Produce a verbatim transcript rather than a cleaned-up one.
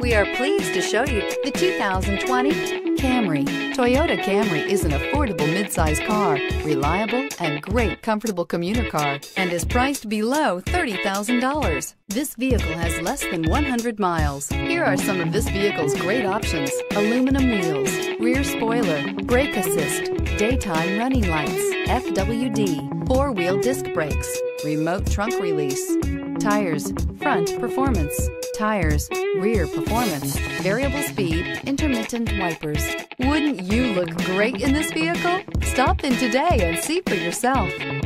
We are pleased to show you the two thousand twenty Camry. Toyota Camry is an affordable midsize car, reliable and great comfortable commuter car, and is priced below thirty thousand dollars. This vehicle has less than one hundred miles. Here are some of this vehicle's great options: aluminum wheels, rear spoiler, brake assist, daytime running lights, F W D, four-wheel disc brakes, remote trunk release, tires, front performance, tires, rear performance, variable speed, intermittent wipers. Wouldn't you look great in this vehicle? Stop in today and see for yourself.